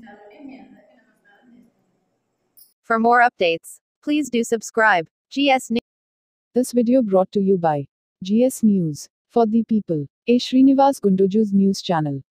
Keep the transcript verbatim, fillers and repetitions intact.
వీక్షించాలని మీ అందరికీ నమస్కారం చేస్తున్నాను. For more updates, please do subscribe. G S News. This video brought to you by G S News, for the people, a Srinivas Gunduju's news channel.